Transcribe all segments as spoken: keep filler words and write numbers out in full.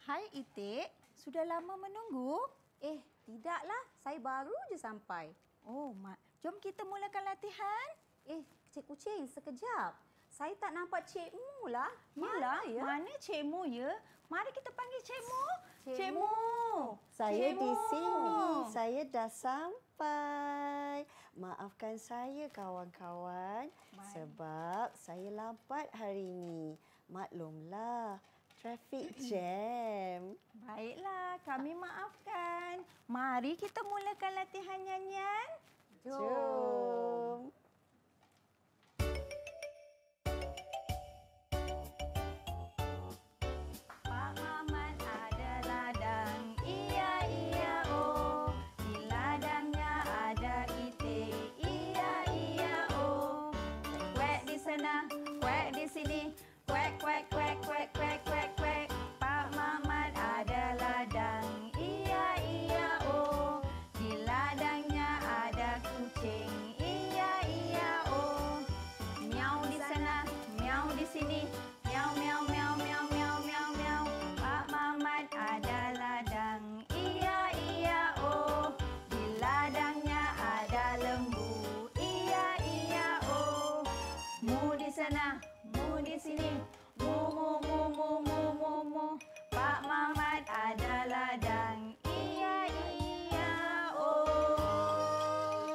Hai Itik, sudah lama menunggu? Eh, tidaklah. Saya baru je sampai. Oh, Mak. Jom kita mulakan latihan. Eh, Cik Kucing, sekejap. Saya tak nampak cikgu lah. Yalah, Mana ya? mana Cikmu ya? Mari kita panggil Cikmu. Cikmu. Saya Cikmu. di sini. Saya dah sampai. Maafkan saya kawan-kawan sebab saya lambat hari ini. Maklumlah, traffic jam. Baiklah, kami maafkan. Mari kita mulakan latihan nyanyian. Jom. Pak Mamat ada ladang, iya iya oh. Di ladangnya ada itik, iya iya oh. Kuek di sana, kuek di sini, kuek kuek kuek kuek kuek kuek kuek. Pak Mamat ada ladang, iya iya oh. Di ladangnya ada kucing, iya iya oh. Miau di sana, miau di sini, miau miau miau miau miau miau miau. Pak Mamat ada ladang, iya iya oh. Di ladangnya ada lembu, iya iya oh. Mu di sana, mu di sini, mu mu mu mu mu mu mu. Pak Mamat ada ladang, iya iya oh.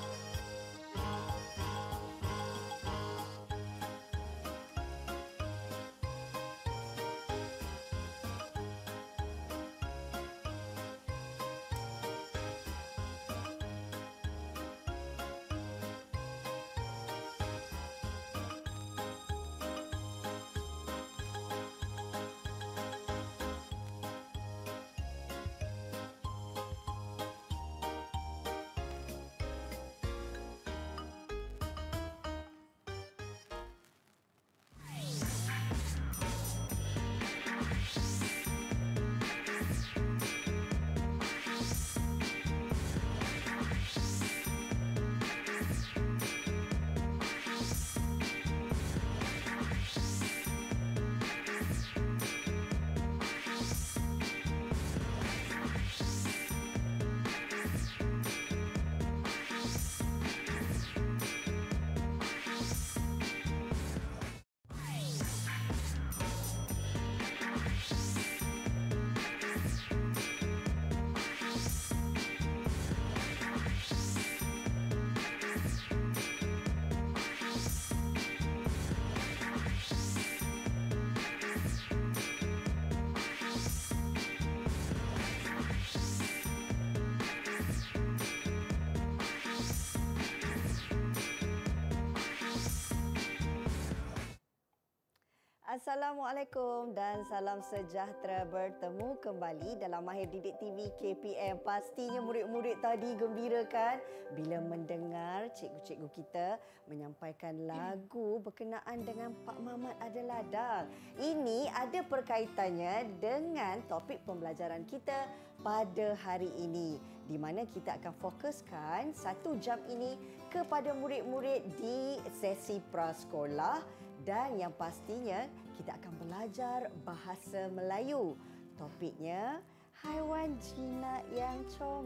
Assalamualaikum dan salam sejahtera, bertemu kembali dalam Mahir Didik T V K P M. Pastinya murid-murid tadi gembira kan bila mendengar cikgu-cikgu kita menyampaikan lagu berkenaan dengan Pak Mamat ada ladang. Ini ada perkaitannya dengan topik pembelajaran kita pada hari ini, di mana kita akan fokuskan satu jam ini kepada murid-murid di sesi prasekolah. Dan yang pastinya kita akan belajar bahasa Melayu. Topiknya haiwan jinak yang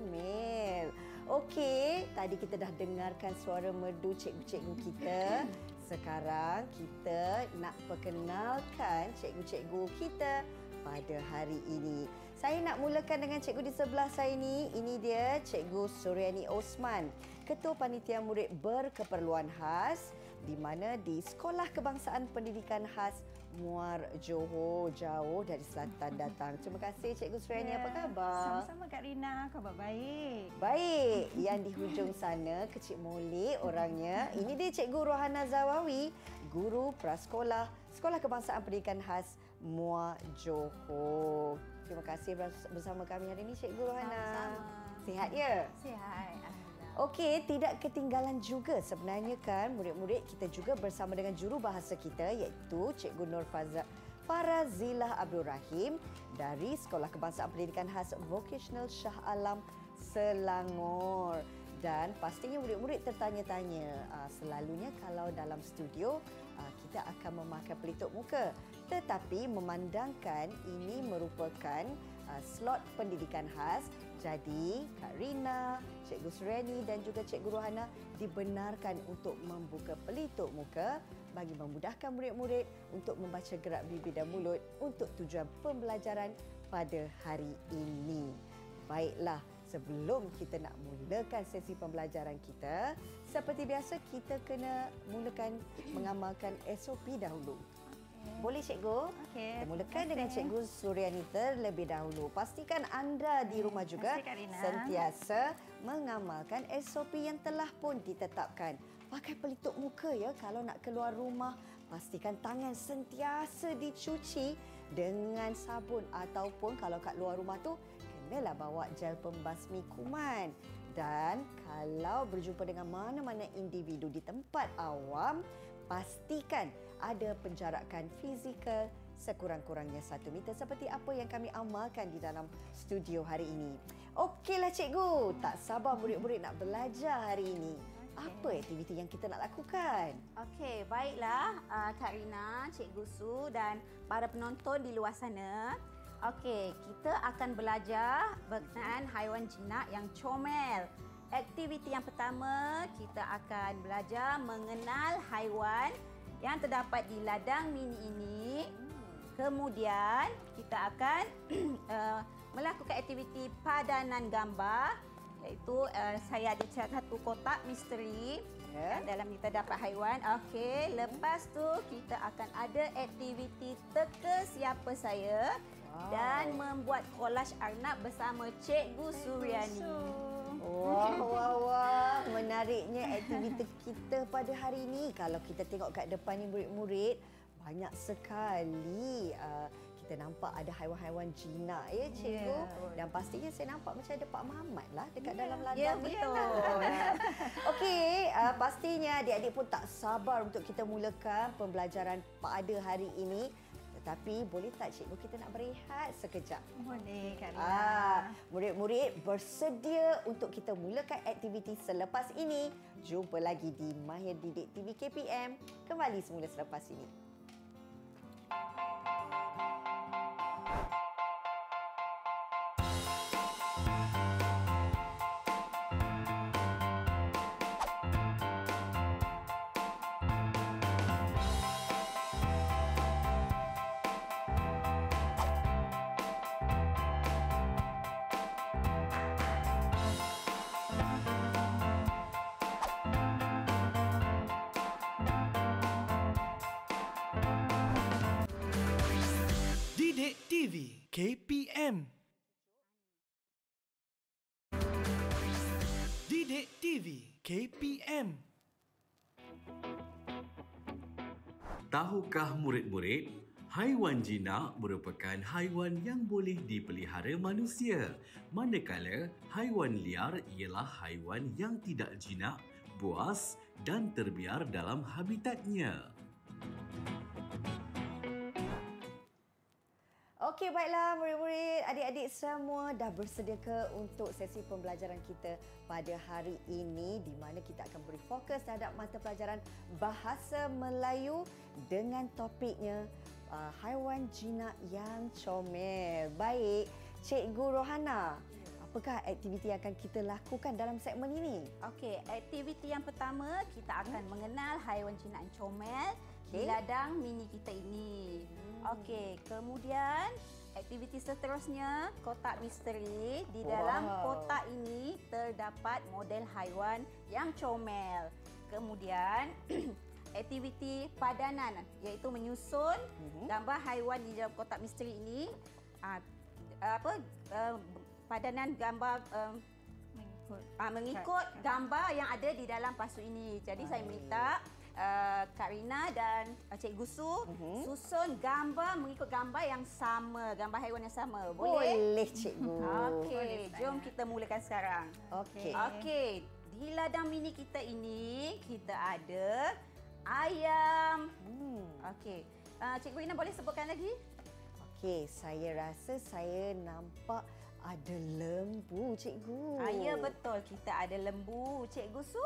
comel. Okey, tadi kita dah dengarkan suara merdu cikgu-cikgu kita. Sekarang kita nak perkenalkan cikgu-cikgu kita pada hari ini. Saya nak mulakan dengan cikgu di sebelah saya ini. Ini dia Cikgu Suryani Osman, Ketua Panitia Murid Berkeperluan Khas, di mana di Sekolah Kebangsaan Pendidikan Khas Muar Johor, jauh dari selatan datang. Terima kasih Cikgu Suryani, Ya, apa khabar? Sama-sama Kak Rina, khabar baik. Baik, yang di hujung sana kecil molek orangnya. Ini dia Cikgu Rohana Zawawi, Guru Prasekolah Sekolah Kebangsaan Pendidikan Khas Muar Johor. Terima kasih bersama kami hari ini Cikgu Rohana. Sama-sama. Sihat ya? Sihat. Alhamdulillah. Okey, tidak ketinggalan juga sebenarnya kan murid-murid kita juga bersama dengan jurubahasa kita iaitu Cikgu Nur Faza Farazilah Abdul Rahim dari Sekolah Kebangsaan Pendidikan Khas Vocational Shah Alam Selangor. Dan pastinya murid-murid tertanya-tanya, uh, selalunya kalau dalam studio uh, kita akan memakai pelitup muka. Tetapi memandangkan ini merupakan uh, slot pendidikan khas, jadi Kak Rina, Cikgu Suryani dan juga Cikgu Rohana dibenarkan untuk membuka pelitup muka bagi memudahkan murid-murid untuk membaca gerak bibir dan mulut untuk tujuan pembelajaran pada hari ini. Baiklah, sebelum kita nak mulakan sesi pembelajaran kita, seperti biasa kita kena mulakan mengamalkan S O P dahulu. Boleh cikgu? Okey. Kita mulakan dengan Cikgu Suryani terlebih dahulu. Pastikan anda di rumah juga sentiasa mengamalkan S O P yang telah pun ditetapkan. Pakai pelitup muka ya kalau nak keluar rumah. Pastikan tangan sentiasa dicuci dengan sabun ataupun kalau kat luar rumah tu kenalah bawa gel pembasmi kuman. Dan kalau berjumpa dengan mana-mana individu di tempat awam, pastikan ada penjarakan fizikal sekurang-kurangnya satu meter seperti apa yang kami amalkan di dalam studio hari ini. Okeylah cikgu, tak sabar murid-murid nak belajar hari ini. Apa aktiviti yang kita nak lakukan? Okey, baiklah uh, Kak Rina, Cikgu Su dan para penonton di luar sana. Okey, kita akan belajar berkenaan haiwan jinak yang comel. Aktiviti yang pertama, kita akan belajar mengenal haiwan yang terdapat di ladang mini ini. Kemudian kita akan uh, melakukan aktiviti padanan gambar, iaitu uh, saya ada satu kotak misteri. Ya. Dalam kita dapat haiwan. Okey, lepas tu kita akan ada aktiviti teka siapa saya Wow. dan membuat kolaj arnab bersama Cikgu Suryani. Wah, wah, wah. Menariknya aktiviti kita pada hari ini. Kalau kita tengok kat depan ni murid-murid, banyak sekali uh, kita nampak ada haiwan-haiwan jinak ya cikgu. Yeah. Dan pastinya saya nampak macam ada Pak Mamat lah dekat Yeah. dalam ladang Ya, ni. betul. Okey, uh, pastinya adik-adik pun tak sabar untuk kita mulakan pembelajaran pada hari ini. Tetapi boleh tak cikgu kita nak berehat sekejap? Boleh, Kak Rina. Ah, murid-murid bersedia untuk kita mulakan aktiviti selepas ini. Jumpa lagi di Mahir Didik T V K P M kembali semula selepas ini. Didik T V K P M. Didik T V K P M. Tahukah murid-murid, haiwan jinak merupakan haiwan yang boleh dipelihara manusia. Manakala haiwan liar ialah haiwan yang tidak jinak, buas dan terbiar dalam habitatnya. Okey, baiklah murid-murid, adik-adik semua dah bersedia ke untuk sesi pembelajaran kita pada hari ini di mana kita akan beri fokus terhadap mata pelajaran Bahasa Melayu dengan topiknya uh, haiwan jinak yang comel. Baik, Cikgu Rohana, apakah aktiviti yang akan kita lakukan dalam segmen ini? Okey, aktiviti yang pertama kita akan hmm. mengenal haiwan jinak yang comel Okey. di ladang mini kita ini. Hmm. Okey, kemudian aktiviti seterusnya kotak misteri. Di dalam Wow. kotak ini terdapat model haiwan yang comel. Kemudian aktiviti padanan iaitu menyusun Mhm. gambar haiwan di dalam kotak misteri ini. Uh, apa uh, padanan gambar um, Mengikut. uh, mengikut gambar yang ada di dalam pasu ini. Jadi saya minta uh, Kak Rina dan uh, Cikgu Su Mhm. susun gambar mengikut gambar yang sama, gambar haiwan yang sama. Boleh? Boleh, Cikgu. Okey, Boleh, jom kita mulakan sekarang. Okey. Okey, di ladang mini kita ini kita ada ayam. Hmm. Okey. Uh, Cikgu Rina boleh sebutkan lagi? Okey, saya rasa saya nampak ada lembu, Cikgu. Ah, ya betul, kita ada lembu. Cikgu Su?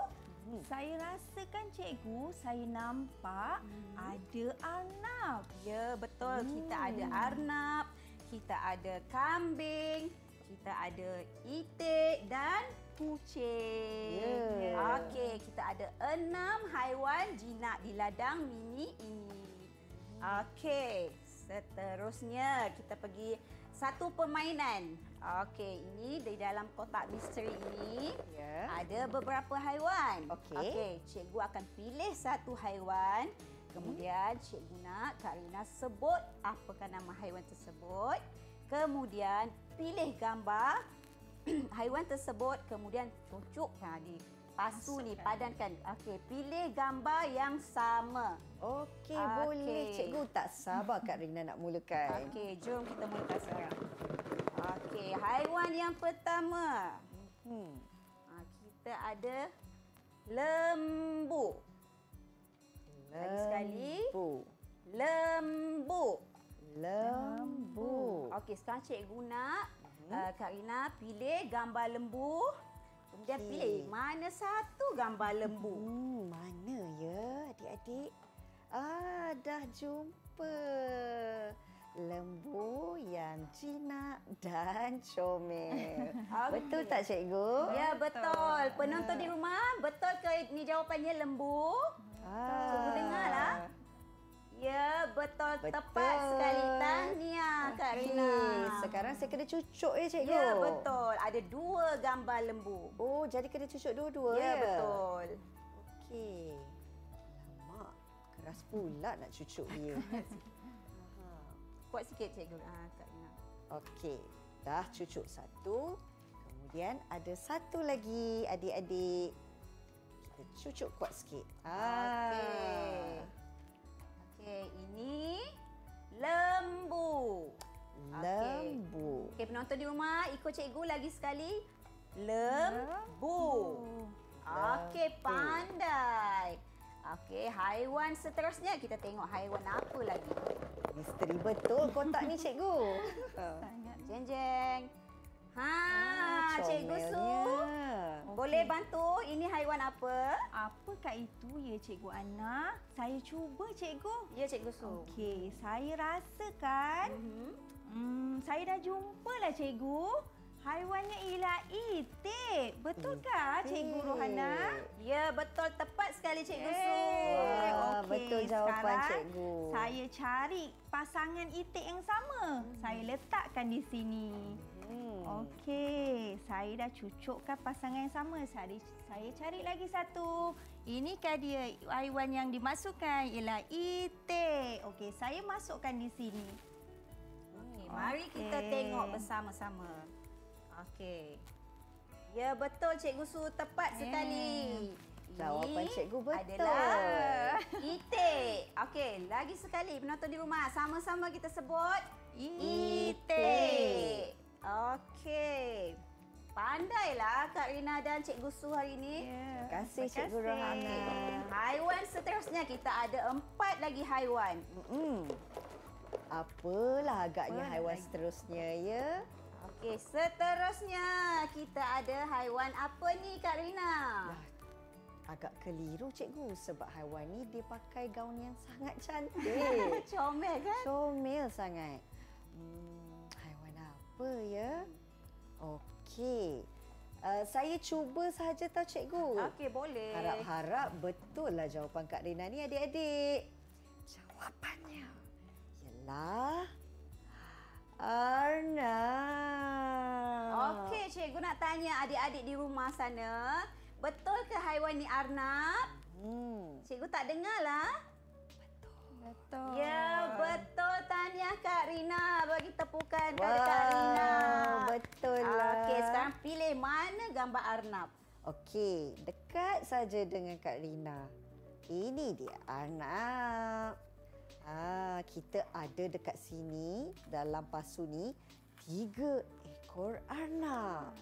Hmm. Saya rasakan cikgu, saya nampak hmm. ada arnab. Ya, betul. Hmm. Kita ada arnab, kita ada kambing, kita ada itik dan kucing. Yeah. Okey, kita ada enam haiwan jinak di ladang mini ini. Okey, seterusnya kita pergi satu permainan. Okey, ini di dalam kotak misteri ini yeah. ada beberapa haiwan. Okey, okay, cikgu akan pilih satu haiwan. Kemudian cikgu nak Kak Rina sebut apakah nama haiwan tersebut. Kemudian pilih gambar haiwan tersebut, kemudian cucuk ha, di pasu ni, padankan. Okey, pilih gambar yang sama. Okey, okay. boleh. Cikgu tak sabar Kak Rina nak mulakan. Okey, jom kita mulakan sekarang. Okey, haiwan yang pertama. Hmm. Ha, kita ada lembu. Lagi sekali. Lembu. Lembu. Okey, sekarang cikgu nak hmm. uh, Kak Rina pilih gambar lembu. Kemudian okay. pilih mana satu gambar lembu. Hmm, mana ya adik-adik? Ah, dah jumpa. Lembu yang jinak dan comel. Okay. Betul tak cikgu? Ya, betul. Penonton di rumah, betul ke ni jawapannya lembu? Ah. Cikgu dengarlah. Ya, betul, betul. Tepat sekali. Tahniah Kak Rina. Okay. Sekarang saya kena cucuk ya cikgu? Ya, betul. Ada dua gambar lembu. Oh, jadi kena cucuk dua-dua ya? Ya, betul. Okey. Lama. Keras pula nak cucuk dia. Kuat sikit cikgu. Ha, Kak Rina. Okey. Dah cucuk satu. Kemudian ada satu lagi adik-adik. Kita cucuk kuat sikit. Okey. Okey, ini lembu. Lembu. Okey, okay, penonton di rumah ikut cikgu lagi sekali. Lembu. Okey, pandai. Okey, haiwan seterusnya kita tengok haiwan apa lagi. Misteri betul kotak ni cikgu. Sangat jeng jeng. Ha, ah, Cikgu Su. Boleh bantu? Ini haiwan apa? Apakah itu ya Cikgu Ana? Saya cuba Cikgu. Ya Cikgu Su. Okey, saya rasakan mm-hmm. hmm, saya dah jumpa lah Cikgu. Haiwannya ialah itik. Betulkah itik. Cikgu Rohana? Ya, betul. Tepat sekali Cikgu Su. Wah, okay. Betul jawapan Cikgu. Saya cari pasangan itik yang sama. Hmm. Saya letakkan di sini. Hmm. Okey, saya dah cucukkan pasangan yang sama. Saya, saya cari lagi satu. Inikah dia haiwan yang dimasukkan? Ialah itik. Okey, saya masukkan di sini. Okey, mari okay. kita tengok bersama-sama. Okey. Ya, betul Cikgu Su. Tepat yeah. sekali. Jawapan cikgu betul. Adalah itik. Okey, lagi sekali penonton di rumah. Sama-sama kita sebut itik. Okey. Pandailah Kak Rina dan Cikgu Su hari ini. Yeah. Terima kasih Cikgu Rohana. Haiwan seterusnya kita ada empat lagi haiwan. Mm-mm. Apalah agaknya Apa haiwan lagi? seterusnya ya? Okey, seterusnya kita ada haiwan apa ni Kak Rina? Lah, agak keliru cikgu sebab haiwan ni dia pakai gaun yang sangat cantik. Comel kan? Comel sangat. Hmm, haiwan apa ya? Okey. Uh, saya cuba saja tau cikgu. Okey, boleh. Harap-harap betul lah jawapan Kak Rina ni adik-adik. Jawapannya ialah arnab. Okey, cikgu nak tanya adik-adik di rumah sana. Betul ke haiwan ni arnab? Hmm. Cikgu tak dengar lah. Betul. Betul. Ya, betul. Tahniah Kak Rina. Bagi tepukan kepada Kak Rina. Betul lah. Okey, sekarang pilih mana gambar arnab. Okey, dekat saja dengan Kak Rina. Ini dia arnab. Ah, kita ada dekat sini dalam pasu ni tiga ekor arnab.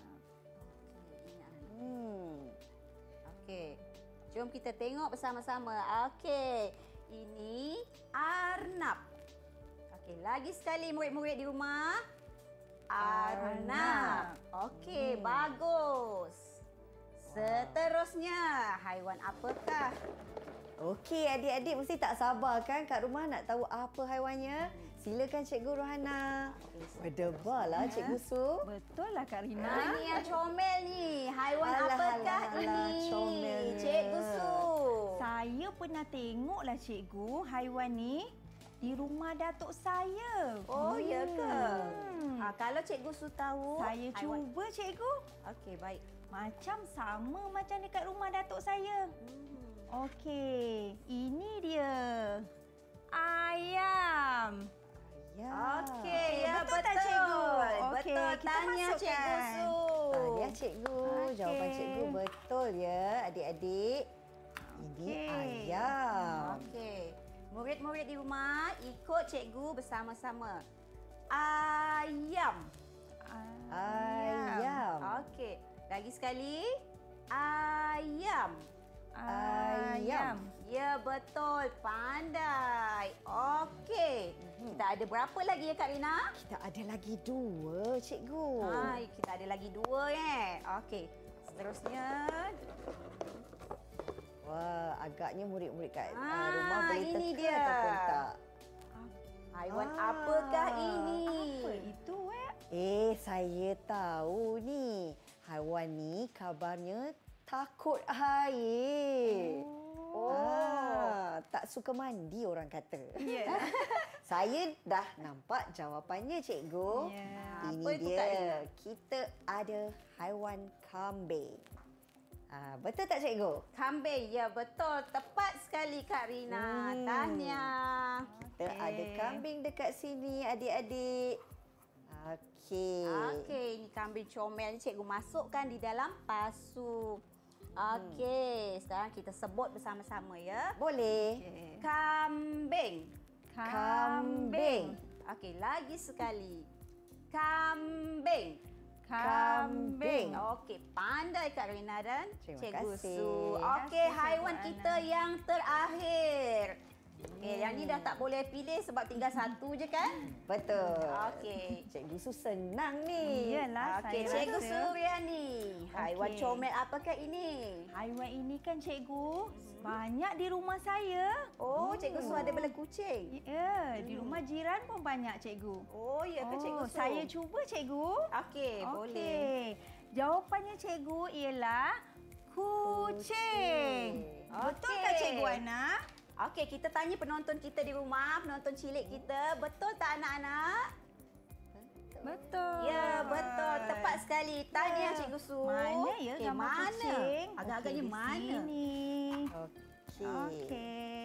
Hmm. Okey. Jom kita tengok bersama-sama. Okey. Ini arnab. Okey, lagi sekali murid-murid di rumah. Arnab. Okey, hmm. bagus. Seterusnya, haiwan apakah? Okey, adik-adik mesti tak sabar kan kat rumah nak tahu apa haiwannya? Silakan Cikgu Rohana. Berdebarlah Cikgu Su. Betul lah Kak Rina. Nah, ini yang comel ni. Haiwan Alah, apakah alah, alah, ini? comelnya. Cikgu Su. Saya pernah tengoklah cikgu haiwan ni di rumah datuk saya. Oh, ya ke? Hmm. Ah, kalau Cikgu Su tahu, Saya haiwan... cuba cikgu. Okey, baik. Macam sama macam dekat rumah datuk saya. Hmm. Okey, ini dia. Ayam. Ya. Okey, ya betul betul. tak, Cikgu? Okey, Betul. kita Tanya masukkan. Cikgu Su. Tahniah Cikgu. Okey. Jawapan Cikgu betul ya adik-adik. Ini Okey. ayam. Okey. Murid-murid di rumah ikut Cikgu bersama-sama. Ayam. Ayam. Okey. Lagi sekali. Ayam. Ayam. Ya, betul. Pandai. Okey. Kita ada berapa lagi ya, Kak Rina? Kita ada lagi dua Cikgu. Hai, kita ada lagi dua eh. Okey. Seterusnya. Wah, agaknya murid-murid kat Ah, ah, rumah boleh ini teka dia. ataupun tak. Haiwan Ah. apakah ini? Apa itu, eh? Eh, saya tahu ni. Haiwan ni kabarnya takut air. Oh. Ah, tak suka mandi orang kata. Ya. Saya dah nampak jawapannya, Cikgu. Ya. Ini Apa itu, dia. Kak Rina? Kita ada haiwan kambing. Ah, betul tak, Cikgu? Kambing, ya betul. Tepat sekali Kak Rina. Hmm. Tahniah. Kita ada kambing dekat sini, adik-adik. Okey. Okey, ini kambing comel ni cikgu masukkan di dalam pasu. Okey, sekarang kita sebut bersama-sama ya. Boleh. Okey. Kambing. Kambing. Okey, lagi sekali. Kambing. Kambing. Okey, pandai Kak Rina dan Terima Cikgu kasih. Su. Terima Okey, kasih, haiwan Cikgu kita Ana. yang terakhir. Okey, yang ni dah tak boleh pilih sebab tinggal satu je kan? Betul. Okey. Cikgu Su senang ni. Iyalah, Okey, saya Cikgu rasa Suryani. Haiwan Okey. comel apakah ini? haiwan ini kan cikgu banyak di rumah saya. Oh, Cikgu Su ada bela kucing. Ya, di rumah jiran pun banyak cikgu. Oh, ya ke Cikgu Oh, Su? saya cuba cikgu. Okey, boleh. Okey. Jawapannya cikgu ialah kucing. Betul Okey. tak Cikgu Ana? Okey, kita tanya penonton kita di rumah, penonton cilik kita. Betul tak anak-anak? Betul. Ya, betul. Tepat sekali. Tahniah Cikgu Su. Mana ya Okey, gambar mana? kucing? Agak-agaknya Okey, di mana? Sini. Okey. Okey.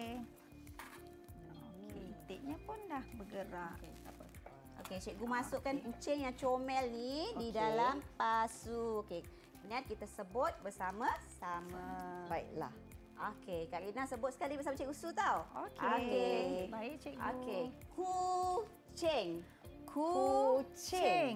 Okey, itiknya pun dah bergerak. Okey, cikgu masukkan kucing yang comel ni di Okey. dalam pasu. Okey. Ingat kita sebut bersama-sama. Baiklah. Okey, Kak Rina sebut sekali bersama Cikgu Su tau. Okey. Okey. Baik cikgu. Okey. Kucing. Kucing.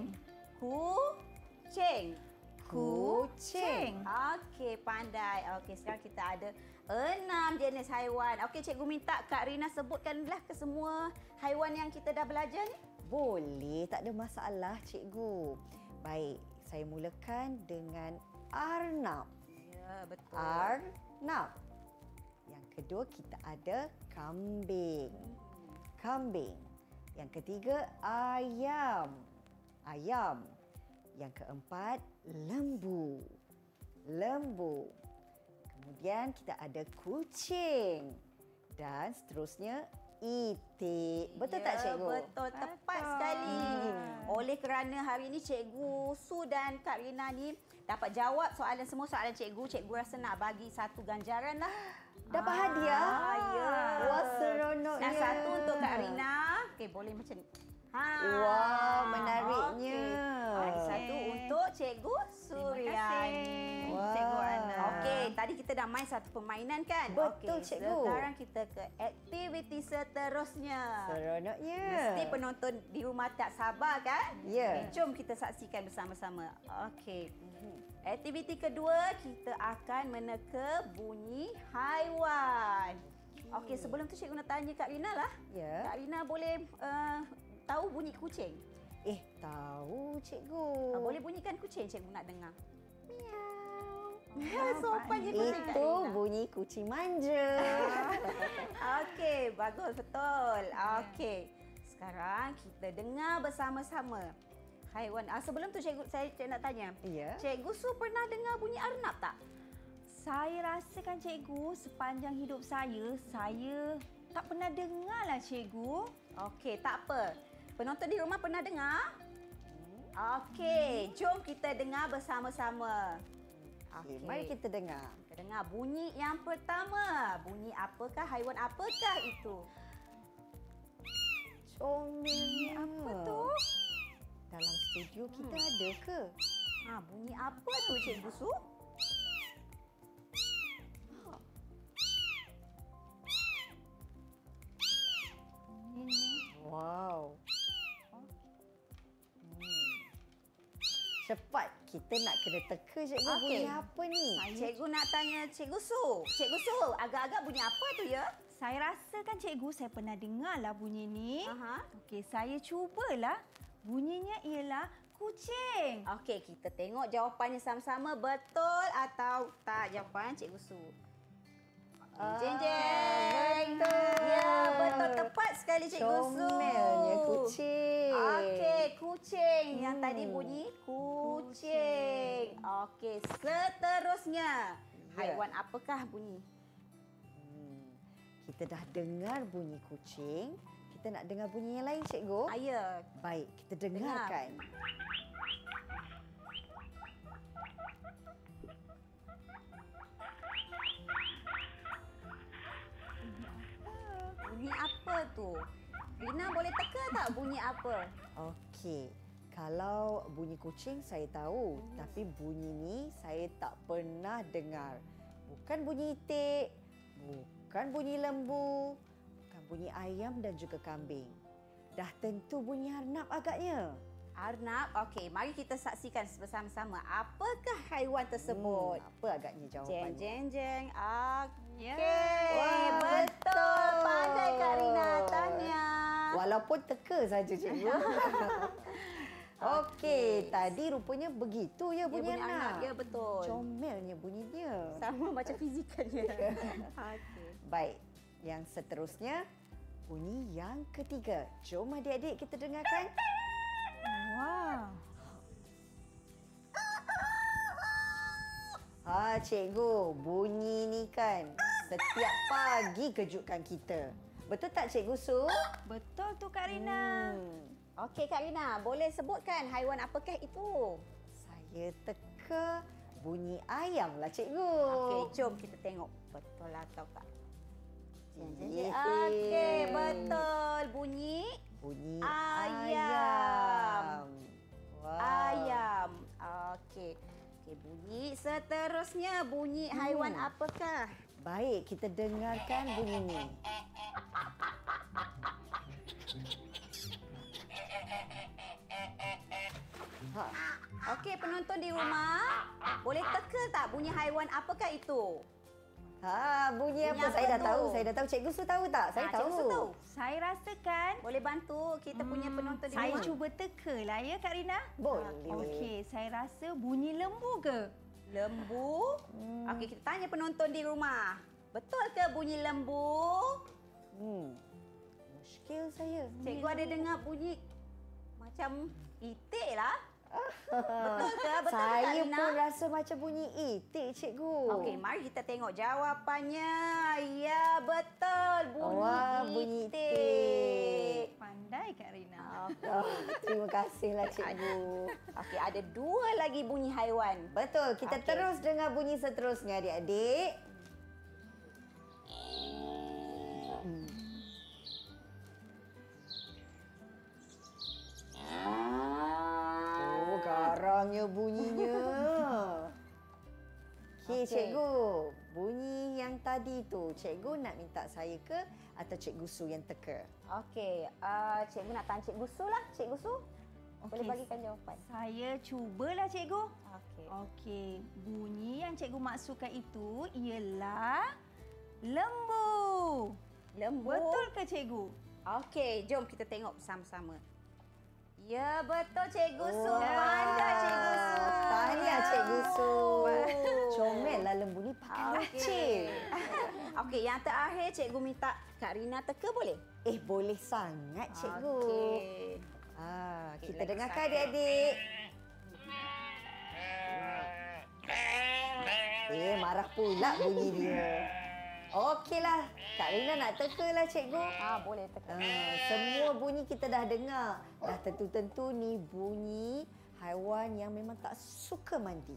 Kucing. Kucing. Okey, pandai. Okey, sekarang kita ada enam jenis haiwan. Okey, cikgu minta Kak Rina sebutkanlah ke semua haiwan yang kita dah belajar ni. Boleh, tak ada masalah, Cikgu. Baik, saya mulakan dengan arnab. Ya, betul. Arnab. Yang kedua kita ada kambing. Kambing. Yang ketiga ayam. Ayam. Yang keempat lembu. Lembu. Kemudian kita ada kucing. Dan seterusnya itik. Betul ya, tak Cikgu? Betul, tepat Betul. sekali. Oleh kerana hari ini Cikgu Su dan Kak Rina ni dapat jawab soalan semua soalan Cikgu, Cikgu rasa nak bagi satu ganjaran lah. Dapat hadiah? Ah, ya. Wah, seronoknya. Yang satu untuk Kak Rina. Okey, boleh macam ni. Ha. Wah, menariknya. Okey. Lagi satu untuk Cikgu Suryani. Wah. Cikgu Ana. Okey, tadi kita dah main satu permainan kan? Betul, Okey, Cikgu. Sekarang kita ke aktiviti seterusnya. Seronoknya. Mesti penonton di rumah tak sabar kan? Ya. Okey, jom kita saksikan bersama-sama. Okey. Aktiviti kedua, kita akan meneka bunyi haiwan. Okey, sebelum tu cikgu nak tanya Kak Rina lah. Ya. Kak Rina boleh uh, tahu bunyi kucing? Eh, tahu Cikgu. Uh, boleh bunyikan kucing cikgu nak dengar. Miau. Sopan je kucing Kak Itu Rina. bunyi kucing manja. Okey, bagus, betul. Okey. Sekarang kita dengar bersama-sama. Haiwan. Ah, sebelum tu cikgu saya cik nak tanya. Ya. Cikgu Su pernah dengar bunyi arnab tak? Saya rasakan cikgu sepanjang hidup saya, saya tak pernah dengar lah cikgu. Okey, tak apa. Penonton di rumah pernah dengar? Okey, jom kita dengar bersama-sama. Okey, Okey. mari kita dengar. Kita dengar bunyi yang pertama. Bunyi apakah, haiwan apakah itu? Comelnya. Apa tu? Dalam studio kita ada ke? Ha, bunyi apa tu Cikgu Su? Wow. Hmm. Cepat, kita nak kena teka cikgu Okey. bunyi apa ni? Cikgu nak tanya Cikgu Su. Cikgu Su, agak-agak bunyi apa tu ya? Saya rasakan cikgu saya pernah dengar lah bunyi ni. Aha. Okey, saya cubalah. Bunyinya ialah kucing. Okey, kita tengok jawapannya sama-sama betul atau tak jawapan Cikgu Su. Ah, Jeng jeng. betul. Ya, betul tepat sekali Cikgu Su. Comelnya kucing. Okey, kucing. Yang Hmm. tadi bunyi kucing. Okey, seterusnya. Ya. Haiwan apakah bunyi? Hmm. Kita dah dengar bunyi kucing. Kita nak dengar bunyi yang lain, cikgu. Ayah. Baik, kita dengarkan. Bunyi apa tu? Rina boleh teka tak bunyi apa? Okey. Kalau bunyi kucing saya tahu, hmm. tapi bunyi ni saya tak pernah dengar. Bukan bunyi itik, bukan bunyi lembu, bukan bunyi ayam dan juga kambing. Dah tentu bunyi arnab agaknya. Arnab. Okey, mari kita saksikan bersama-sama. Apakah haiwan tersebut? Hmm, apa agaknya Jeng jawapannya? jeng jeng. Okey. Ya. Wah, betul. Pandai Kak Rina tanya. Walaupun teka saja cikgu. Okey, tadi rupanya begitu ya Dia bunyi, bunyi arnab. Ya, betul. Comelnya bunyinya. Sama macam fizikalnya. Okey. Baik, yang seterusnya bunyi yang ketiga. Jom adik-adik kita dengarkan. Wah. Ha, cikgu, bunyi ni kan setiap pagi kejutkan kita. Betul tak Cikgu Su? Betul tu Kak Rina. Hmm, Okey Kak Rina, boleh sebutkan haiwan apakah itu? saya teka bunyi ayam lah cikgu. Okey, jom kita tengok betul atau tak. Jeng jeng jeng. Yeay. Okey, betul. Bunyi Bunyi Ayam. ayam. Wow. ayam. Okey. Okey, bunyi seterusnya bunyi haiwan Hmm. apakah? Baik, kita dengarkan bunyi ni. Ha, Okey, penonton di rumah, boleh teka tak bunyi haiwan apakah itu? ha bunyi, Bunyi apa? apa Saya dah tu? tahu. Saya dah tahu. Cikgu Su tahu tak? Saya Ah, tahu. Cikgu Su tahu. Saya rasakan Boleh bantu kita punya penonton di saya rumah? cuba teka lah ya Kak Rina. Boleh. Okey, saya rasa bunyi lembu ke? Lembu. Hmm. Okey, kita tanya penonton di rumah. Betul ke bunyi lembu? Hmm. Muskil saya. Cikgu ada dengar bunyi macam itik lah. Betul ke? Betul ke, Kak Saya Rina? pun rasa macam bunyi itik, cikgu. Okey, mari kita tengok jawapannya. Ya, betul. Bunyi Wah, bunyi itik. itik. Pandai Kak Rina. Oh, terima kasihlah cikgu. Okey, ada dua lagi bunyi haiwan. Betul, kita Okey. terus dengar bunyi seterusnya adik-adik. Hmm. Oh, garangnya bunyinya. Okey, Okey. cikgu. Bunyi yang tadi tu, cikgu nak minta saya ke atau cikgu Su yang teka? Okey, uh, cikgu nak tanya Cikgu Su lah. Cikgu Su, boleh Okey. bagikan jawapan? Saya cubalah cikgu. Okey. Okey, bunyi yang cikgu maksudkan itu ialah lembu. Lembu. Betul ke cikgu? Okey, jom kita tengok bersama-sama. Ya, betul Cikgu Su. Wah. Pandai Cikgu Su. Tahniah Cikgu Su. Comel lah lembu ni pakai loceng. Okey, yang terakhir cikgu minta Kak Rina teka boleh? Eh, boleh sangat cikgu. Okey. Ah, Okey, kita lagi dengarkan satu. adik-adik. Eh, marah pula bunyi dia. Okeylah, Kak Rina nak teka lah cikgu. Ah, boleh teka. Ah, semua bunyi kita dah dengar. Dah tentu-tentu ni bunyi haiwan yang memang tak suka mandi.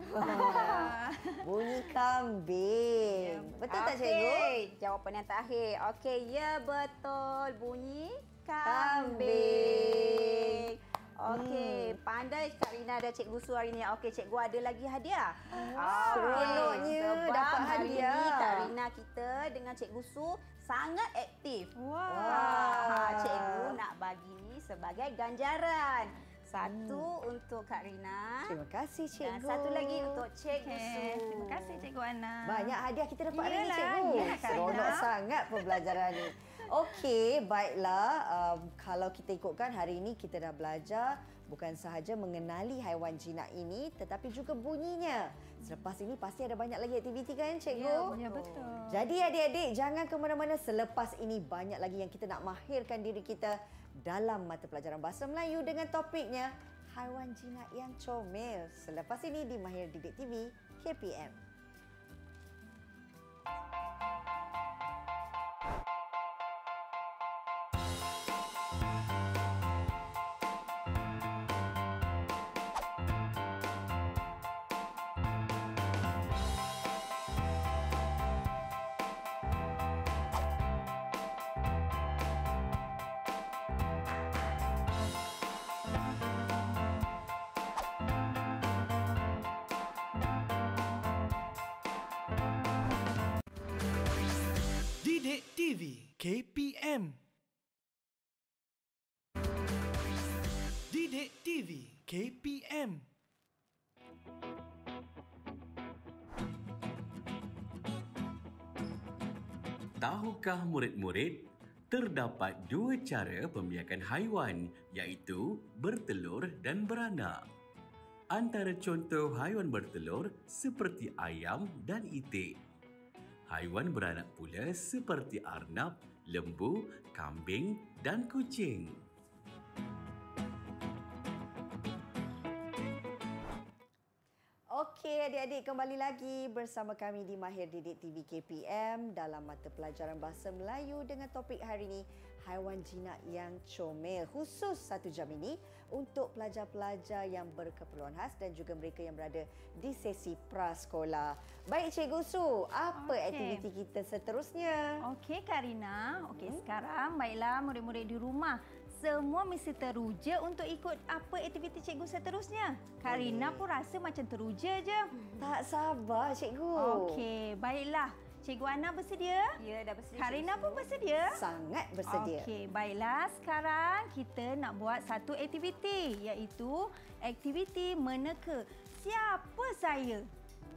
Bunyi kambing. Betul tak cikgu? Okey, jawapan yang terakhir. Okey, ya betul. Bunyi Kambing. kambing. Okey, pandai Kak Rina dan Cikgu Su hari ni. Okey, cikgu ada lagi hadiah. seronoknya sebab dapat hari hadiah. ni Kak Rina kita dengan Cikgu Su sangat aktif. Wow. Wah, cikgu nak bagi ni sebagai ganjaran. Satu hmm. untuk Kak Rina. Terima kasih cikgu. Dan satu lagi untuk Cikgu Su. Okay. Terima kasih Cikgu Ana. Banyak hadiah kita dapat hari ni Iyalah, cikgu. iyalah, Kak Seronok Rina. sangat pembelajaran ni. Okey, baiklah. Um, kalau kita ikutkan hari ini kita dah belajar bukan sahaja mengenali haiwan jinak ini tetapi juga bunyinya. Selepas ini pasti ada banyak lagi aktiviti kan cikgu? Ya, betul. Jadi adik-adik jangan ke mana-mana, selepas ini banyak lagi yang kita nak mahirkan diri kita dalam mata pelajaran Bahasa Melayu dengan topiknya haiwan jinak yang comel. Selepas ini di Mahir Didik T V K P M. Didik T V K P M. Didik T V K P M. Tahukah murid-murid, terdapat dua cara pembiakan haiwan iaitu bertelur dan beranak. Antara contoh haiwan bertelur seperti ayam dan itik. Haiwan beranak pula seperti arnab, lembu, kambing dan kucing. Okey adik-adik, kembali lagi bersama kami di Mahir Didik T V K P M dalam mata pelajaran Bahasa Melayu dengan topik hari ini haiwan jinak yang comel. Khusus satu jam ini untuk pelajar-pelajar yang berkeperluan khas dan juga mereka yang berada di sesi prasekolah. Baik Cikgu Su, apa Okey. aktiviti kita seterusnya? Okey Karina. Okey, hmm. sekarang baiklah murid-murid di rumah. Semua mesti teruja untuk ikut apa aktiviti cikgu seterusnya. Karina pun rasa macam teruja je. Tak sabar Cikgu. Okey, baiklah. Cikgu Ana bersedia? Ya, dah bersedia. Karina pun bersedia? Sangat bersedia. Okey, baiklah. Sekarang kita nak buat satu aktiviti iaitu aktiviti meneka. Siapa saya?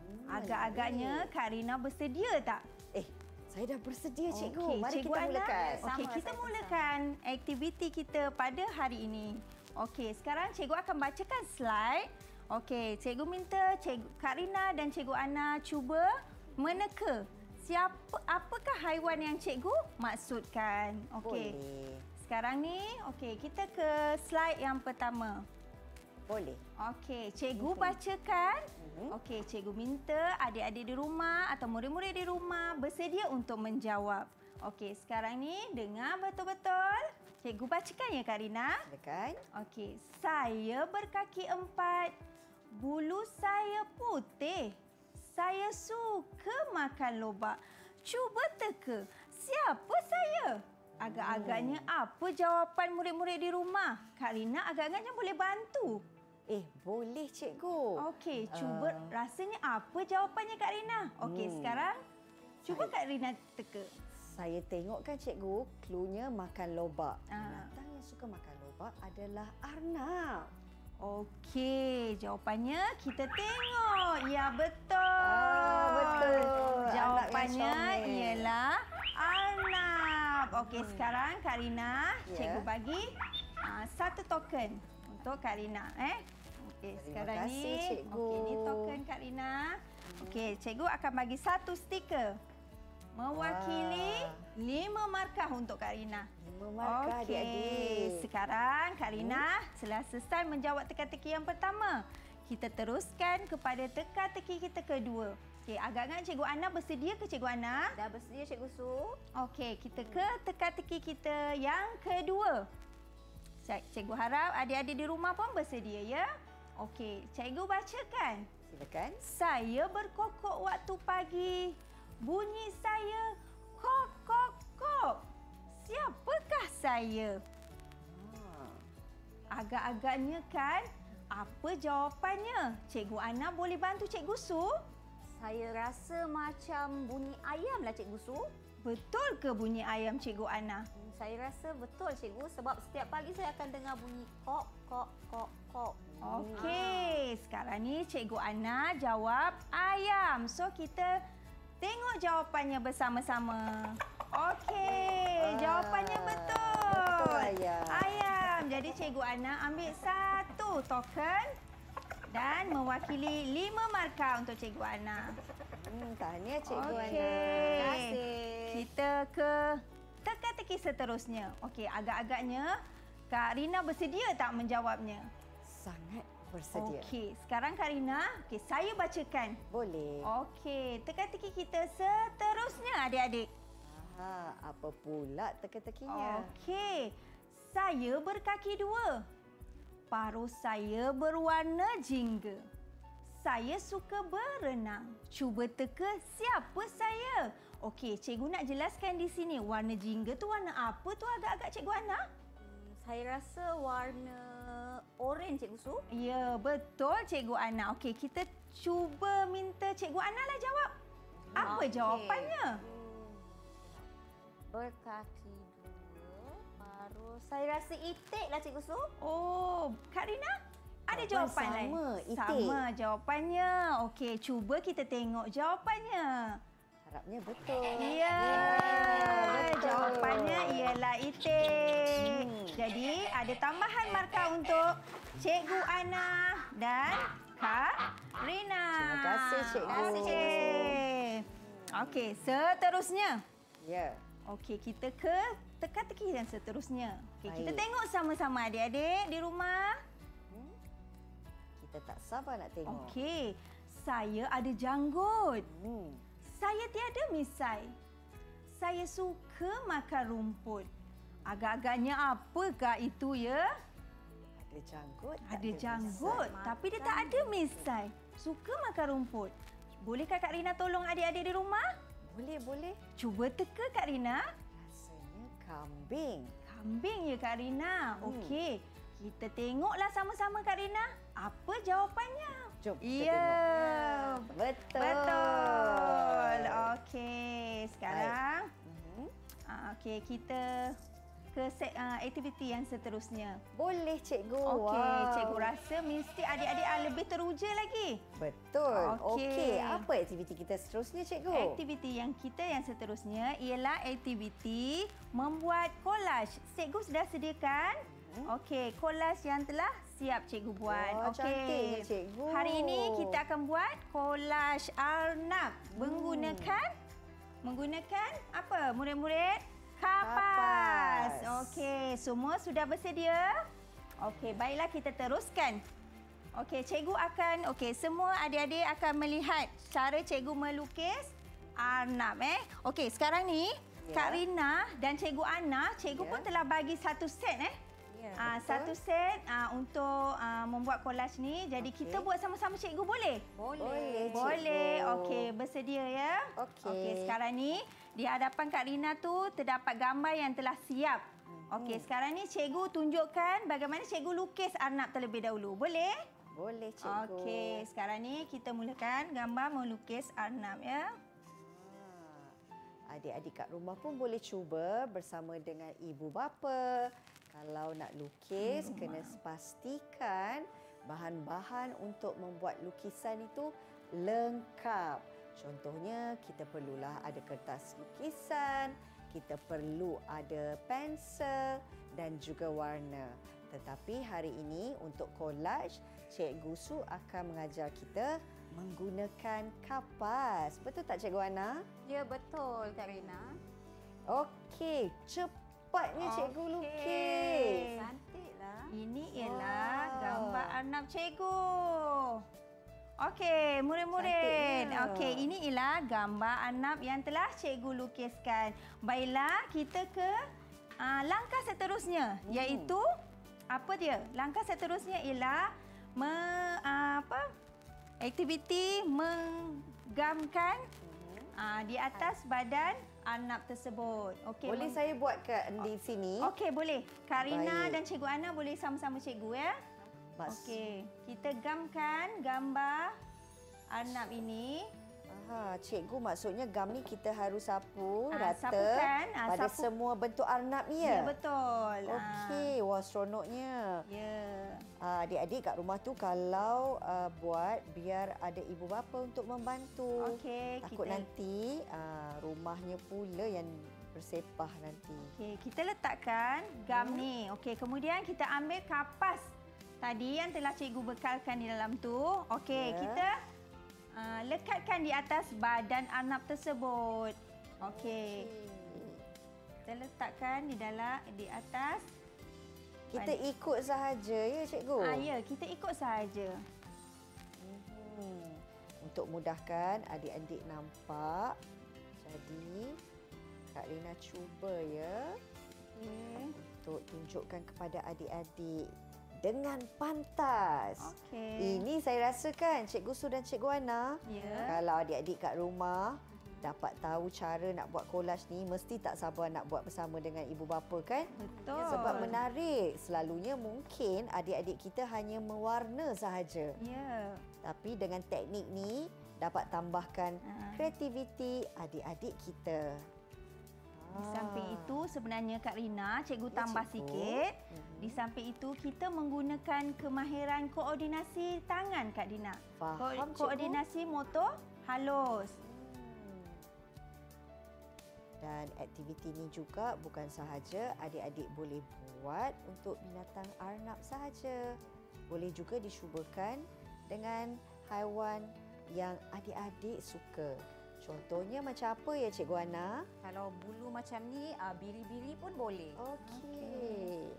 Agak-agaknya Karina bersedia tak? Eh, saya dah bersedia Cikgu. Okey, Mari Cikgu kita Ana. mulakan. Okey, Sama, kita saya mulakan aktiviti kita pada hari ini. Okey, sekarang cikgu akan bacakan slide. Okey, cikgu minta cikgu Kak Rina dan Cikgu Ana cuba meneka. Siapa apakah haiwan yang cikgu maksudkan? Okey. Boleh. Sekarang ni, okey, kita ke slide yang pertama. Boleh. Okey, cikgu bacakan. Mhm. Okey, cikgu minta adik-adik di rumah atau murid-murid di rumah bersedia untuk menjawab. Okey, sekarang ni dengar betul-betul. Cikgu bacakan ya Kak Rina. Silakan. Okey, saya berkaki empat. Bulu saya putih. Saya suka makan lobak. Cuba teka, siapa saya? Agak-agaknya apa jawapan murid-murid di rumah? Kak Rina agak-agaknya boleh bantu. Eh, boleh Cikgu. Okey, cuba Ah. rasanya apa jawapannya Kak Rina? Okey, Hmm. sekarang cuba Saya- Kak Rina teka. Saya tengokkan Cikgu, klunya makan lobak. Ah. Binatang yang suka makan lobak adalah arnab. Okey, jawapannya kita tengok. Ya, betul. Ah, betul. Jawapannya Arnab yang comel. ialah arnab. Okey, sekarang Kak Rina, Ya. cikgu bagi uh, satu token untuk Kak Rina. Eh? Okey, Okey, Terima sekarang kasih, ni. Cikgu. Okey, ni token Kak Rina. Okey, cikgu akan bagi satu stiker. Mewakili Wah. lima markah untuk Kak Rina. Lima markah Okey, adik-adik. sekarang Kak Rina telah selesai menjawab teka-teki yang pertama. Kita teruskan kepada teka-teki kita kedua. Okey, agak-agak Cikgu Ana bersedia ke Cikgu Ana? Dah bersedia Cikgu Su? Okey, kita ke teka-teki kita yang kedua. Cik- Cikgu harap adik-adik di rumah pun bersedia ya. Okey, cikgu bacakan. Silakan. Saya berkokok waktu pagi. Bunyi saya kok kok kok. Siapakah saya? Ah. Agak-agaknya kan? Apa jawapannya? Cikgu Ana boleh bantu Cikgu Su? Saya rasa macam bunyi ayam lah Cikgu Su. Betul ke bunyi ayam Cikgu Ana? Hmm, Saya rasa betul Cikgu sebab setiap pagi saya akan dengar bunyi kok, kok, kok, kok. Okey, sekarang ni Cikgu Ana jawab ayam. So kita tengok jawapannya bersama-sama. Okey, Ah, jawapannya betul. betul, ayam. Ayam. Jadi Cikgu Ana ambil satu token dan mewakili lima markah untuk Cikgu Ana. Hmm, tahniah Cikgu Okey. Ana. Terima kasih. Kita ke teka-teki seterusnya. Okey, agak-agaknya Kak Rina bersedia tak menjawabnya? Sangat bersedia. Okey, sekarang Kak Rina, okey, saya bacakan. Boleh. Okey, teka-teki kita seterusnya adik-adik. Ha, apa pula teka-tekinya? Okey, saya berkaki dua. Paruh saya berwarna jingga. Saya suka berenang. Cuba teka siapa saya? Okey, cikgu nak jelaskan di sini. Warna jingga tu warna apa tu agak-agak Cikgu Ana? Hmm, Saya rasa warna oren Cikgu Su. Ya, betul Cikgu Ana. Okey, kita cuba minta Cikgu Ana lah jawab. Apa Okey. jawapannya? Hmm. Berkaki dua, paruh. Saya rasa itik lah Cikgu Su. Oh, Kak Rina? Ada Jawapan jawapan lain? sama, itik. Sama jawapannya. Okey, cuba kita tengok jawapannya. Harapnya betul. Ya, betul. jawapannya ialah itik. Hmm. Jadi, ada tambahan markah untuk Cikgu Ana dan Kak Rina. Terima kasih, Cikgu. Terima kasih, Cikgu. Okey, seterusnya. Ya. Okey, kita ke teka-teki yang seterusnya. Okey, kita Baik. tengok sama-sama adik-adik di rumah. Hmm. Kita tak sabar nak tengok. Okey, saya ada janggut. Hmm. Saya tiada misai. Saya suka makan rumput. Agak-agaknya apakah itu ya? Ada janggut. tak Ada janggut misai. tapi dia tak ada misai. Suka makan rumput. Bolehkah Kak Rina tolong adik-adik di rumah? Boleh, boleh. Cuba teka Kak Rina. Rasanya kambing. Kambing ya Kak Rina. Hmm. Okey. Kita tengoklah sama-sama Kak Rina. Apa jawapannya? Jom kita Ya. tengok. Betul. Betul. Okey. Sekarang Mhm. ah, okey kita ke set, uh, aktiviti yang seterusnya. Boleh cikgu. Okey, Wow. cikgu rasa mesti adik-adik ah, lebih teruja lagi. Betul. Okey. Okey. Apa aktiviti kita seterusnya cikgu? Aktiviti yang kita yang seterusnya ialah aktiviti membuat kolaj. Cikgu sudah sediakan? Okey, kolaj yang telah siap cikgu buat. Wah, Okey. cantiknya, cikgu. Hari ini kita akan buat kolaj arnab menggunakan menggunakan apa? Murid-murid kapas. Kapas. Okey, semua sudah bersedia? Okey, baiklah kita teruskan. Okey, cikgu akan okey, semua adik-adik akan melihat cara cikgu melukis arnab eh. Okey, sekarang ni Ya. Kak Rina dan cikgu Ana, cikgu Ya. pun telah bagi satu set eh. Ya. Ah, betul. satu set ah, untuk ah, membuat kolaj ni. Jadi Okey. kita buat sama-sama cikgu boleh? Boleh. Boleh. Boleh. Cikgu. Okey, bersedia ya? Okey. Okey, sekarang ni di hadapan Kak Rina tu terdapat gambar yang telah siap. Okey, sekarang ni cikgu tunjukkan bagaimana cikgu lukis arnab terlebih dahulu. Boleh? Boleh cikgu. Okey, sekarang ni kita mulakan gambar melukis arnab ya. Ah, adik-adik kat rumah pun boleh cuba bersama dengan ibu bapa. Kalau nak lukis, kena pastikan bahan-bahan untuk membuat lukisan itu lengkap. Contohnya, kita perlulah ada kertas lukisan, kita perlu ada pensel dan juga warna. Tetapi hari ini untuk collage, Cikgu Su akan mengajar kita menggunakan kapas. Betul tak Cikgu Ana? Ya, betul Kak Rina. Okey, cepatnya Cikgu Okey. lukis. Cantiklah. Ini ialah Wow. gambar arnab cikgu. Okey, murid-murid. Cantiknya. Okey, ini ialah gambar arnab yang telah cikgu lukiskan. Baiklah, kita ke uh, langkah seterusnya, Hmm. iaitu apa dia? Langkah seterusnya ialah me, uh, apa? Aktiviti menggamkan uh, di atas badan arnab tersebut. Okey. Boleh meng- saya buat kat di sini? Okey, boleh. Karina Baik. dan Cikgu Ana boleh sama-sama cikgu ya. Mas- Okey, kita gamkan gambar arnab ini. Aha, cikgu maksudnya gam ni kita harus sapu Ah, rata sapukan, ah, pada sapu- semua bentuk arnab ni Ya, ya? betul. Okey, wah seronoknya. Ah, ya. Ah, adik-adik kat rumah tu kalau uh, buat biar ada ibu bapa untuk membantu. Okey, Takut kita nanti uh, rumahnya pula yang bersepah nanti. Okey, kita letakkan gam Hmm. ni. Okey, kemudian kita ambil kapas tadi yang telah cikgu bekalkan di dalam tu. Okey, Ya. kita uh, lekatkan di atas badan arnab tersebut. Okey. Kita letakkan di dalam di atas. Kita ikut sahaja ya cikgu? Ah ya, kita ikut sahaja. Hmm. Untuk mudahkan adik-adik nampak. Jadi Kak Rina cuba ya Okey. untuk tunjukkan kepada adik-adik dengan pantas. Okey. Ini saya rasakan Cikgu Su dan Cikgu Ana. Ya. Kalau adik-adik kat rumah dapat tahu cara nak buat collage ni, mesti tak sabar nak buat bersama dengan ibu bapa kan? Betul. Sebab menarik. Selalunya mungkin adik-adik kita hanya mewarna sahaja. Ya. Tapi dengan teknik ni dapat tambahkan Ah. kreativiti adik-adik kita. Di samping itu sebenarnya Kak Rina, cikgu Ya, tambah cikgu. sikit. Mhm. Di samping itu kita menggunakan kemahiran koordinasi tangan Kak Dina. Faham, Ko- cikgu. koordinasi motor halus. Hmm. Dan aktiviti ini juga bukan sahaja adik-adik boleh buat untuk binatang arnab sahaja. Boleh juga dicubakan dengan haiwan yang adik-adik suka. Contohnya macam apa ya Cikgu Ana? Kalau bulu macam ni, ah, biri-biri pun boleh. Okey.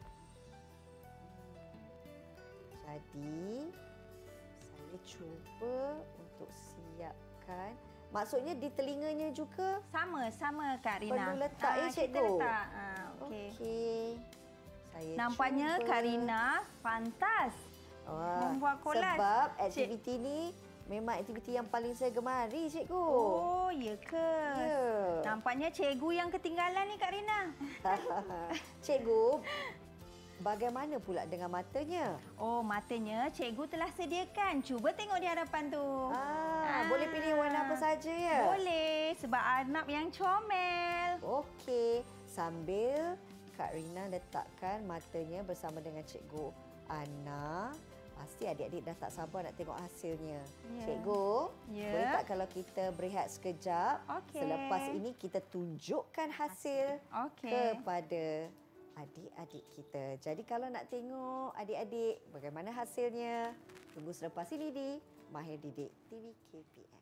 Jadi saya cuba untuk siapkan. Maksudnya di telinganya juga. Sama, sama Kak Rina. Perlu letak, eh, Kita cikgu? letak. Ah, okey. Okey. Saya Nampaknya cuba. Kak Rina pantas. Wah, membuat collage. Sebab Cik- aktiviti ni memang aktiviti yang paling saya gemari Cikgu. Oh, ya ke? Ya. Nampaknya cikgu yang ketinggalan ni Kak Rina. Cikgu, bagaimana pula dengan matanya? Oh, matanya cikgu telah sediakan. Cuba tengok di hadapan tu. Ah, Ah. boleh pilih warna apa saja ya? Boleh, sebab arnab yang comel. Okey, sambil Kak Rina letakkan matanya bersama dengan Cikgu Ana, pasti adik-adik dah tak sabar nak tengok hasilnya. Ya. Cikgu, Ya. boleh tak kalau kita berehat sekejap? Okey. Selepas ini kita tunjukkan hasil Okey. kepada adik-adik kita. Jadi kalau nak tengok adik-adik bagaimana hasilnya, tunggu selepas ini di Mahir Didik T V K P M.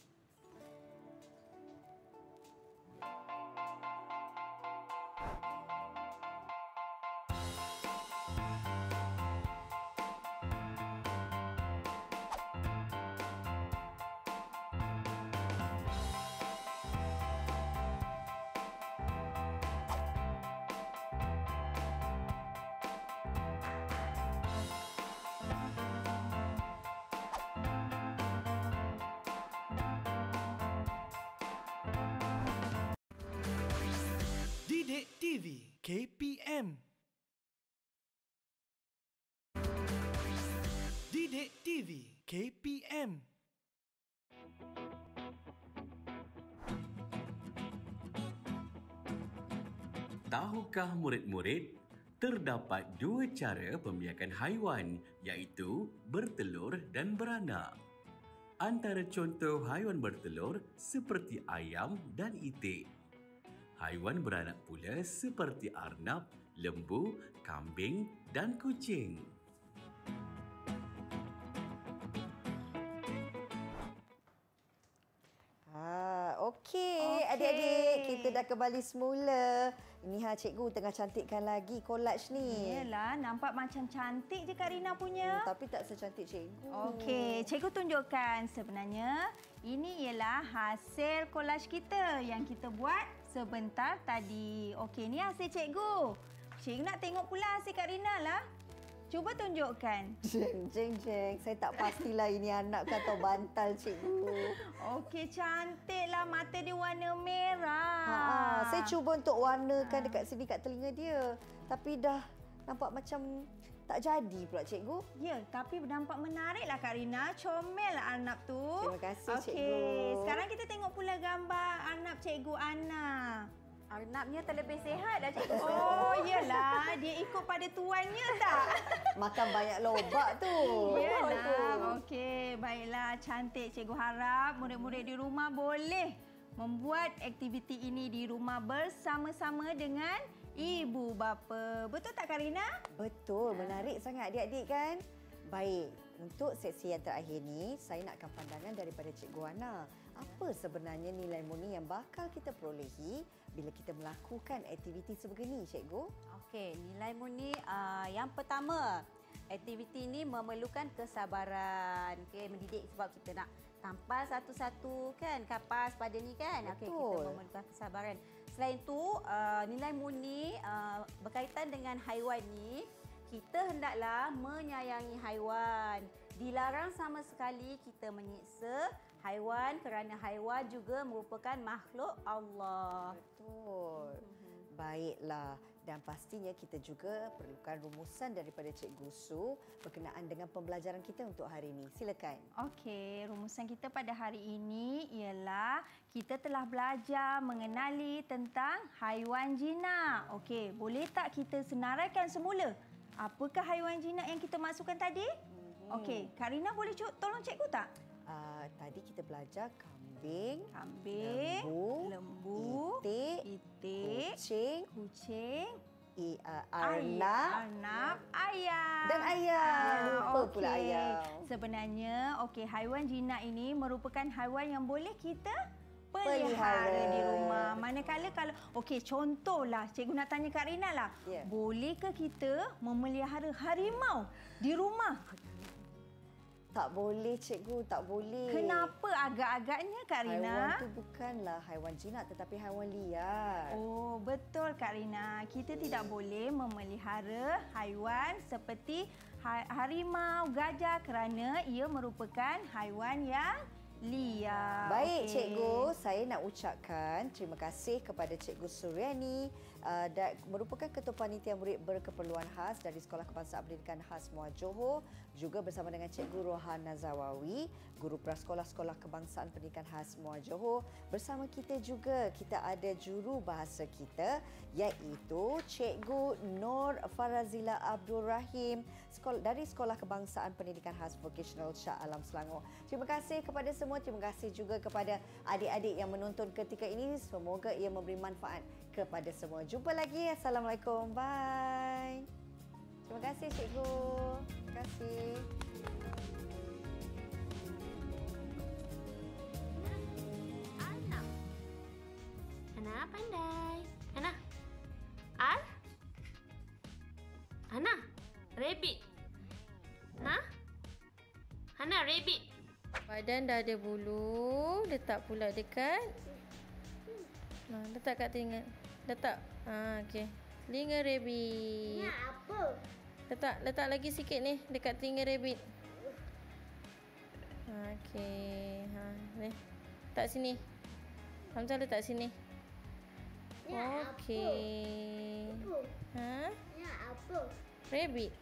Didik T V K P M. Didik T V K P M. Tahukah murid-murid, terdapat dua cara pembiakan haiwan iaitu bertelur dan beranak. Antara contoh haiwan bertelur seperti ayam dan itik. Haiwan beranak pula seperti arnab lembu, kambing dan kucing. Ah, okey, Okey. adik-adik, kita dah kembali semula. Ini ha cikgu tengah cantikkan lagi collage ni. Yelah, nampak macam cantik je Kak Rina punya. Tapi tak secantik cikgu. Okey, cikgu tunjukkan. Sebenarnya ini ialah hasil kolaj kita yang kita buat sebentar tadi. Okey, ni hasil cikgu. Cikgu nak tengok pula hasil Kak Rina lah. Cuba tunjukkan. Jeng, jeng, jeng. Saya tak pastilah ini anak ke atau bantal cikgu. Okey, cantiklah. Mata dia warna merah. Ha, ha, saya cuba untuk warnakan dekat sini kat telinga dia. Tapi dah nampak macam tak jadi pula cikgu. Ya, tapi nampak menariklah Kak Rina. Comel lah Arnab tu. Terima kasih, Okey, cikgu. sekarang kita tengok pula gambar Arnab Cikgu Ana. Arnabnya terlebih sihat dah cikgu. Oh, iyalah. Dia ikut pada tuannya tak? Makan banyak lobak tu. Iyalah. Okey, baiklah. Cantik. Cikgu harap murid-murid di rumah boleh membuat aktiviti ini di rumah bersama-sama dengan ibu bapa. Betul tak Karina? Betul, menarik sangat adik-adik kan? Baik, untuk sesi yang terakhir ni, saya nakkan pandangan daripada Cikgu Ana. Apa sebenarnya nilai murni yang bakal kita perolehi bila kita melakukan aktiviti sebegini, Cikgu? Okey, nilai murni uh, yang pertama, aktiviti ini memerlukan kesabaran. Okey, mendidik sebab kita nak tampal satu-satu kan kapas pada ni kan. Okey, kita Betul. memerlukan kesabaran. Selain itu, uh, nilai murni uh, berkaitan dengan haiwan ni, kita hendaklah menyayangi haiwan. Dilarang sama sekali kita menyiksa haiwan kerana haiwan juga merupakan makhluk Allah. Betul. Baiklah. Dan pastinya kita juga perlukan rumusan daripada Cikgu Su berkenaan dengan pembelajaran kita untuk hari ini. Silakan. Okey, rumusan kita pada hari ini ialah kita telah belajar mengenali tentang haiwan jinak. Okey, boleh tak kita senaraikan semula? Apakah haiwan jinak yang kita masukkan tadi? Mhm. Okey, Kak Rina boleh cu- tolong cikgu tak? Uh, tadi kita belajar kambing, Kambing, lembu, lembu, itik, itik, kucing, kucing, i, uh, ayam, arnab, arnab, ayam. dan ayam. Lupa pula okey. ayam. Sebenarnya, okey, haiwan jinak ini merupakan haiwan yang boleh kita Pelihara. pelihara di rumah. Manakala kalau, okey, contohlah, cikgu nak tanya Kak Rina lah. Ya. Bolehkah kita memelihara harimau di rumah? Tak boleh, Cikgu. Tak boleh. Kenapa agak-agaknya Kak Rina? Haiwan itu bukanlah haiwan jinak tetapi haiwan liar. Oh, betul Kak Rina. Kita tidak boleh memelihara haiwan seperti ha- harimau, gajah kerana ia merupakan haiwan yang liar. Baik, Okey. Cikgu. Saya nak ucapkan terima kasih kepada Cikgu Suryani uh, dan merupakan Ketua Panitia Murid Berkeperluan Khas dari Sekolah Kebangsaan Pendidikan Khas Muar Johor, juga bersama dengan Cikgu Rohan Nazawawi, Guru Prasekolah Sekolah Kebangsaan Pendidikan Khas Muar Johor. Bersama kita juga, kita ada juru bahasa kita iaitu Cikgu Nur Farazila Abdul Rahim sekolah, dari Sekolah Kebangsaan Pendidikan Khas Vocational Shah Alam Selangor. Terima kasih kepada semua. Terima kasih juga kepada adik-adik yang menonton ketika ini. Semoga ia memberi manfaat kepada semua. Jumpa lagi. Assalamualaikum. Bye. Terima kasih, Cikgu. Terima kasih. Ana. Ana pandai. Ana. Al? Ana. Rabbit. Ha? Ana, rabbit. Badan dah ada bulu, letak pula dekat. Ha, letak kat telinga. Letak. Ha, okey. Telinga rabbit. Ya, apa? Letak letak lagi sikit ni dekat telinga rabbit. Ha, okey. Ha, ni. Letak sini. Hamzah letak sini. Ya, Okey. Ha? Ya, apa? Rabbit.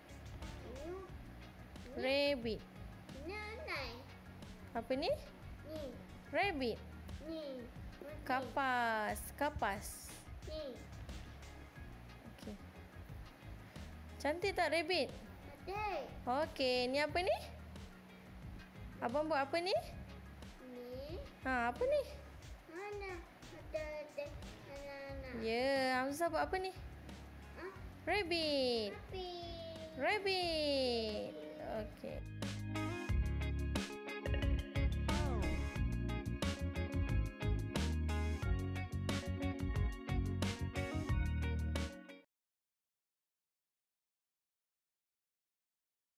Rabbit. Nanai. Apa ni? Ni. Rabbit. Ni. Kapas. Kapas. Ni. Okey. Cantik tak rabbit? Adik. Okey, ni apa ni? Abang buat apa ni? Ni. Ha, apa ni? Mana? Ada, ada. Ana, ana. Ya, Hamzah buat apa ni? Ha? Rabbit. Pink. Rabbit.